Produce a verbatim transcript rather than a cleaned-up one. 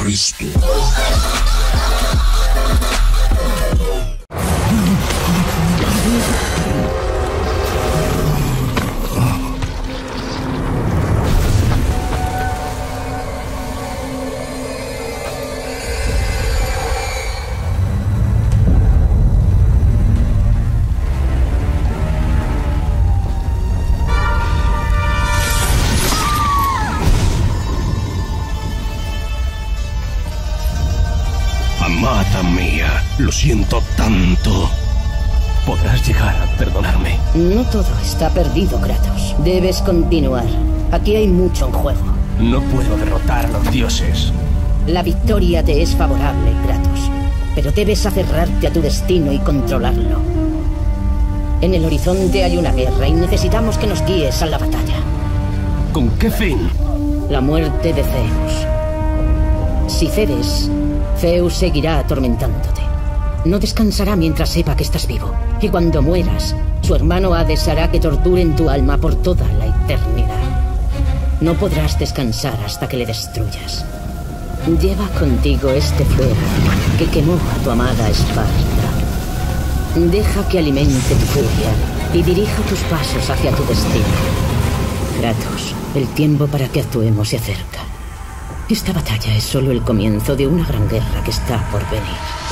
Cristo. Amada mía, lo siento tanto. Podrás llegar a perdonarme. No todo está perdido, Kratos. Debes continuar. Aquí hay mucho en juego. No puedo derrotar a los dioses. La victoria te es favorable, Kratos. Pero debes aferrarte a tu destino y controlarlo. En el horizonte hay una guerra y necesitamos que nos guíes a la batalla. ¿Con qué fin? La muerte de Zeus. Si cedes, Zeus seguirá atormentándote. No descansará mientras sepa que estás vivo. Y cuando mueras, su hermano Hades hará que torturen tu alma por toda la eternidad. No podrás descansar hasta que le destruyas. Lleva contigo este fuego que quemó a tu amada Esparta. Deja que alimente tu furia y dirija tus pasos hacia tu destino. Kratos, el tiempo para que actuemos se acerca. Esta batalla es solo el comienzo de una gran guerra que está por venir.